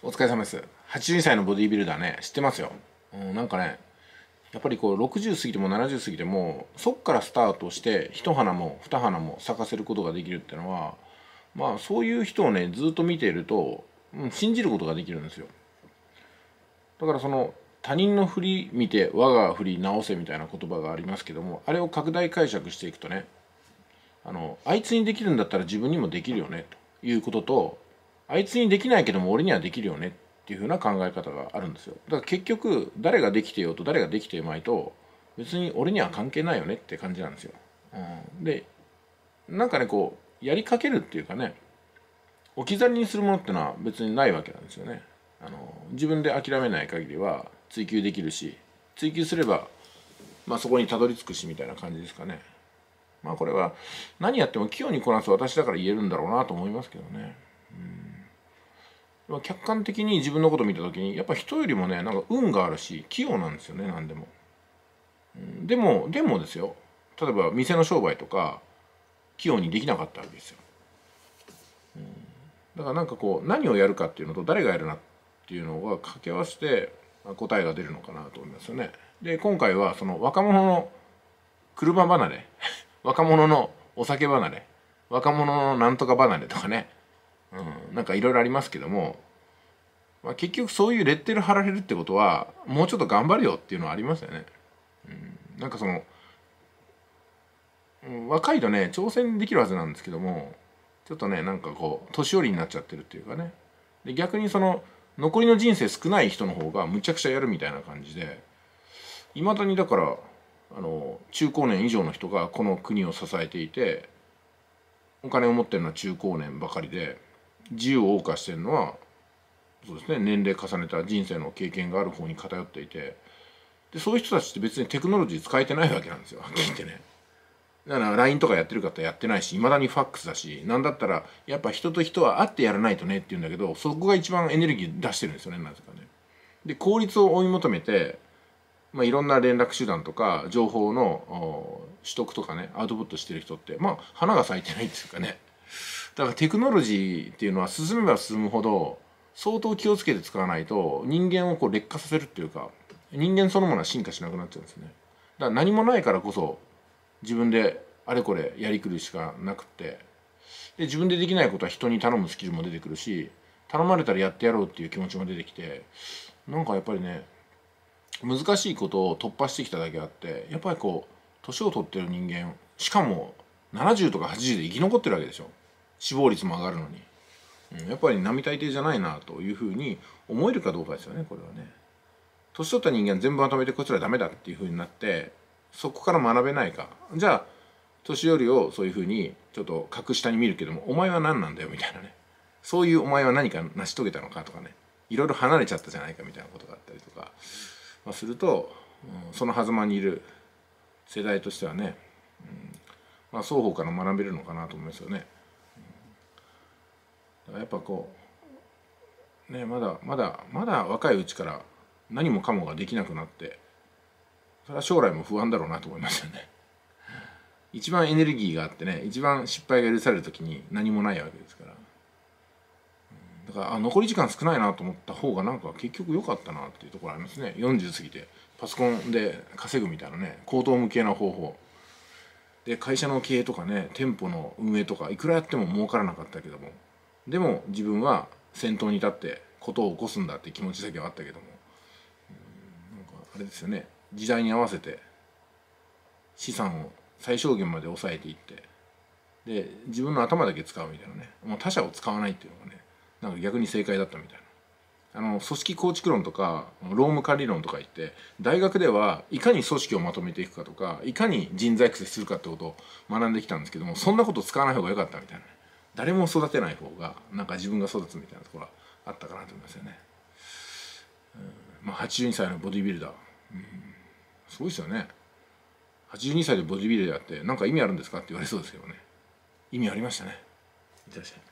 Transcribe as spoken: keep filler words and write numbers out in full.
お疲れ様です。はちじゅうにさいのボディービルダーね、知ってますよ。うん、なんかね、やっぱりこうろくじゅう過ぎてもななじゅう過ぎても、そっからスタートして一花も二花も咲かせることができるっていうのは、まあそういう人をね、ずっと見ていると、うん、信じることができるんですよ。だからその他人の振り見て我が振り直せみたいな言葉がありますけども、あれを拡大解釈していくとね、あのあいつにできるんだったら自分にもできるよねということと、あいつにできないけども俺にはできるよねっていう風な考え方があるんですよ。だから結局誰ができてようと誰ができていまいと別に俺には関係ないよねって感じなんですよ。うん、でなんかねこうやりかけるっていうかね、置き去りにするものってのは別にないわけなんですよね。あの自分で諦めない限りは追求できるし、追求すれば、まあ、そこにたどり着くしみたいな感じですかね。まあこれは何やっても器用にこなす私だから言えるんだろうなと思いますけどね。うん、客観的に自分のことを見た時にやっぱ人よりもねなんか運があるし器用なんですよね、何でも。うん、でもでもですよ、例えば店の商売とか器用にできなかったわけですよ。うん、だからなんかこう何をやるかっていうのと誰がやるなっていうのが掛け合わせて答えが出るのかなと思いますよね。で今回はその若者の車離れ若者のお酒離れ、若者のなんとか離れとかね、うん、なんかいろいろありますけども、まあ、結局そういうレッテル貼られるってことはもうちょっと頑張るよっていうのはありますよね。うん、なんかその、うん、若いとね挑戦できるはずなんですけども、ちょっとねなんかこう年寄りになっちゃってるっていうかね。で逆にその残りの人生少ない人の方がむちゃくちゃやるみたいな感じで、いまだにだからあの中高年以上の人がこの国を支えていて、お金を持ってるのは中高年ばかりで、自由を謳歌してるのはそうですね、年齢重ねた人生の経験がある方に偏っていて、でそういう人たちって別にテクノロジー使えてないわけなんですよ、はっきり言ってね。だから ライン とかやってる方やってないし、いまだにファックスだし、なんだったらやっぱ人と人は会ってやらないとねって言うんだけど、そこが一番エネルギー出してるんですよね、なぜかね。で効率を追い求めて、まあ、いろんな連絡手段とか情報の取得とかねアウトプットしてる人ってまあ花が咲いてないっていうかね。だからテクノロジーっていうのは進めば進むほど相当気をつけて使わないと人間をこう劣化させるっていうか、人間そのものは進化しなくなっちゃうんですね。だから何もないからこそ自分であれこれやりくるしかなくって、で自分でできないことは人に頼むスキルも出てくるし、頼まれたらやってやろうっていう気持ちも出てきて、なんかやっぱりね難しいことを突破してきただけあって、やっぱりこう年を取ってる人間、しかもななじゅうとかはちじゅうで生き残ってるわけでしょ、死亡率も上がるのに。うん、やっぱり並大抵じゃないなというふうに思えるかどうかですよね、これはね。年取った人間全部まとめてこいつらダメだっていうふうになって、そこから学べないか。じゃあ年寄りをそういうふうにちょっと格下に見るけども、お前は何なんだよみたいなね、そういうお前は何か成し遂げたのかとかね、いろいろ離れちゃったじゃないかみたいなことがあったりとか、まあ、すると、うん、その狭間にいる世代としてはね、うん、まあ、双方から学べるのかなと思いますよね。だからやっぱこうね、まだまだまだ若いうちから何もかもができなくなって、それは将来も不安だろうなと思いますよね。一番エネルギーがあってね、一番失敗が許される時に何もないわけですから。だからあ残り時間少ないなと思った方がなんか結局良かったなっていうところありますね。よんじゅう過ぎてパソコンで稼ぐみたいなね、高等無形な方法で会社の経営とかね、店舗の運営とかいくらやっても儲からなかったけども、でも自分は先頭に立ってことを起こすんだって気持ちだけはあったけども、なんかあれですよね、時代に合わせて資産を最小限まで抑えていって、で自分の頭だけ使うみたいなね、もう他者を使わないっていうのがね、なんか逆に正解だったみたいな。あの組織構築論とか労務管理論とか言って、大学ではいかに組織をまとめていくかとかいかに人材育成するかってことを学んできたんですけども、そんなこと使わない方が良かったみたいな、誰も育てない方がなんか自分が育つみたいなところはあったかなと思いますよね。うん、まあはちじゅうにさいのボディビルダー、うん、すごいですよね。はちじゅうにさいでボディビルダーって何か意味あるんですかって言われそうですけどね、意味ありましたね。いってらっしゃい。